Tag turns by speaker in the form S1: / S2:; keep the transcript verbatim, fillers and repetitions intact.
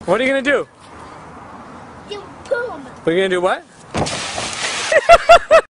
S1: What are you gonna do?
S2: Do boom.
S1: We're gonna do what?